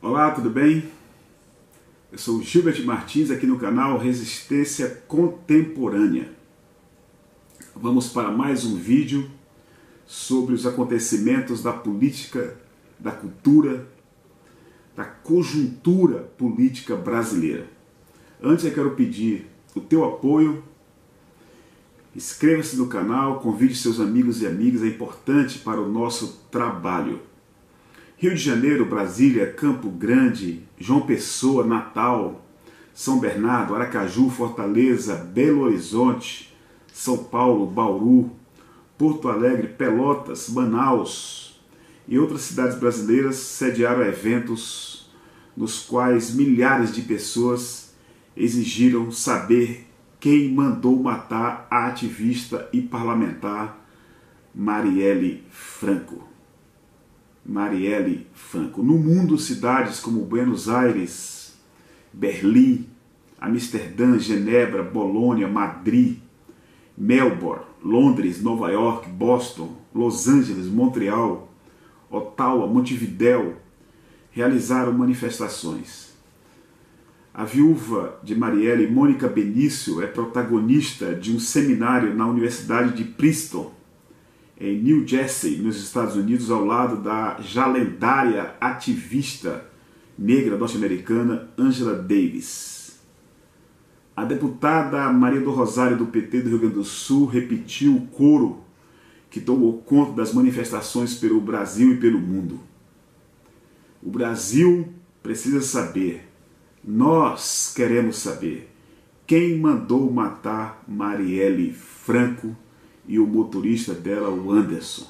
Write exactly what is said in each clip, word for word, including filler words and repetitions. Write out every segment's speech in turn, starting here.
Olá, tudo bem? Eu sou o Gilbert Martins, aqui no canal Resistência Contemporânea. Vamos para mais um vídeo sobre os acontecimentos da política, da cultura, da conjuntura política brasileira. Antes eu quero pedir o teu apoio, inscreva-se no canal, convide seus amigos e amigas, é importante para o nosso trabalho. Rio de Janeiro, Brasília, Campo Grande, João Pessoa, Natal, São Bernardo, Aracaju, Fortaleza, Belo Horizonte, São Paulo, Bauru, Porto Alegre, Pelotas, Manaus e outras cidades brasileiras sediaram eventos nos quais milhares de pessoas exigiram saber quem mandou matar a ativista e parlamentar Marielle Franco. Marielle Franco. No mundo, cidades como Buenos Aires, Berlim, Amsterdã, Genebra, Bolônia, Madrid, Melbourne, Londres, Nova York, Boston, Los Angeles, Montreal, Ottawa, Montevidéu realizaram manifestações. A viúva de Marielle, Mônica Benício, é protagonista de um seminário na Universidade de Princeton, em New Jersey, nos Estados Unidos, ao lado da já lendária ativista negra norte-americana Angela Davis. A deputada Maria do Rosário, do P T do Rio Grande do Sul, repetiu o coro que tomou conta das manifestações pelo Brasil e pelo mundo. O Brasil precisa saber, nós queremos saber, quem mandou matar Marielle Franco e o motorista dela, o Anderson.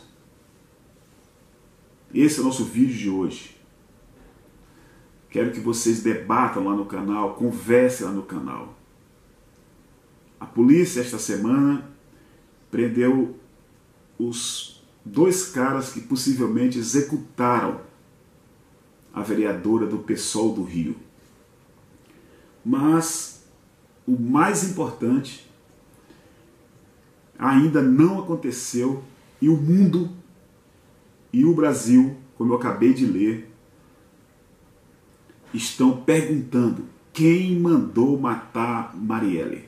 Esse é o nosso vídeo de hoje. Quero que vocês debatam lá no canal, conversem lá no canal. A polícia esta semana prendeu os dois caras que possivelmente executaram a vereadora do PSOL do Rio. Mas o mais importante ainda não aconteceu e o mundo e o Brasil, como eu acabei de ler, estão perguntando quem mandou matar Marielle.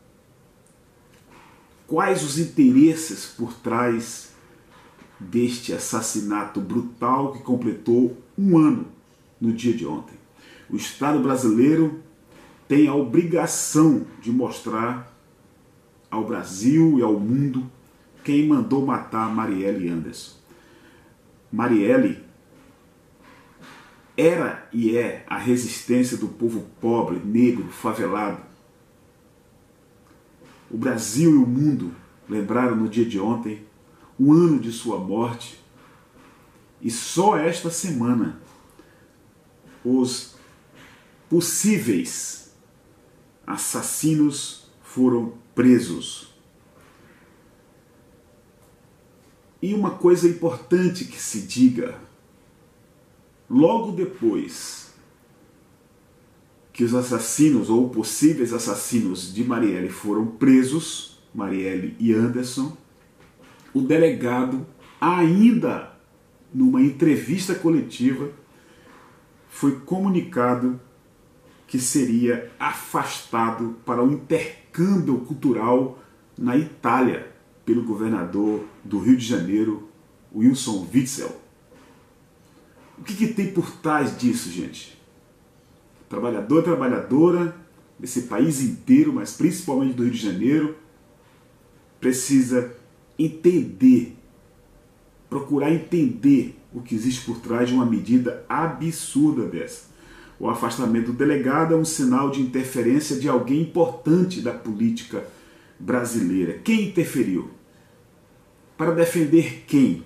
Quais os interesses por trás deste assassinato brutal que completou um ano no dia de ontem? O Estado brasileiro tem a obrigação de mostrar ao Brasil e ao mundo quem mandou matar Marielle Anderson. Marielle era e é a resistência do povo pobre, negro, favelado. O Brasil e o mundo lembraram no dia de ontem o ano de sua morte e só esta semana os possíveis assassinos foram presos. E uma coisa importante que se diga, logo depois que os assassinos ou possíveis assassinos de Marielle foram presos, Marielle e Anderson, o delegado, ainda numa entrevista coletiva, foi comunicado que seria afastado para o intercâmbio cultural na Itália pelo governador do Rio de Janeiro, Wilson Witzel. O que, que tem por trás disso, gente? Trabalhador e trabalhadora desse país inteiro, mas principalmente do Rio de Janeiro, precisa entender, procurar entender o que existe por trás de uma medida absurda dessa. O afastamento do delegado é um sinal de interferência de alguém importante da política brasileira. Quem interferiu? Para defender quem?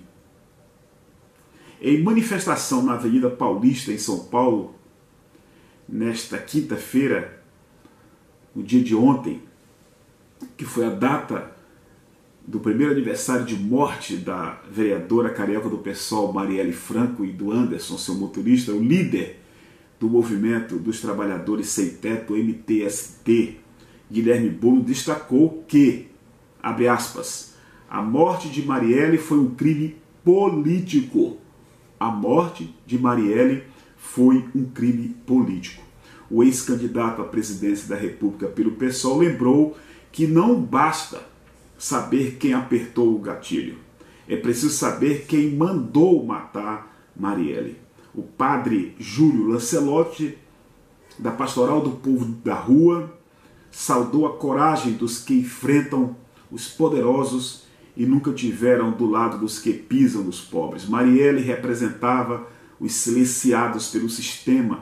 Em manifestação na Avenida Paulista, em São Paulo, nesta quinta-feira, no dia de ontem, que foi a data do primeiro aniversário de morte da vereadora carioca do PSOL, Marielle Franco, e do Anderson, seu motorista, o líder do Movimento dos Trabalhadores Sem Teto, M T S T, Guilherme Boulos, destacou que, abre aspas, a morte de Marielle foi um crime político. A morte de Marielle foi um crime político. O ex-candidato à presidência da República pelo PSOL lembrou que não basta saber quem apertou o gatilho. É preciso saber quem mandou matar Marielle. O padre Júlio Lancelotti, da Pastoral do Povo da Rua, saudou a coragem dos que enfrentam os poderosos e nunca tiveram do lado dos que pisam nos pobres. Marielle representava os silenciados pelo sistema,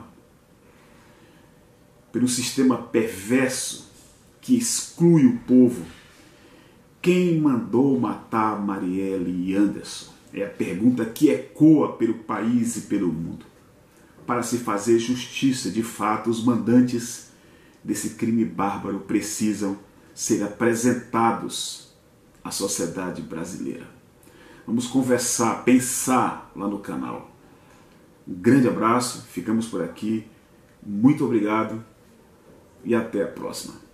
pelo sistema perverso que exclui o povo. Quem mandou matar Marielle e Anderson? É a pergunta que ecoa pelo país e pelo mundo. Para se fazer justiça, de fato, os mandantes desse crime bárbaro precisam ser apresentados à sociedade brasileira. Vamos conversar, pensar lá no canal. Um grande abraço, ficamos por aqui. Muito obrigado e até a próxima.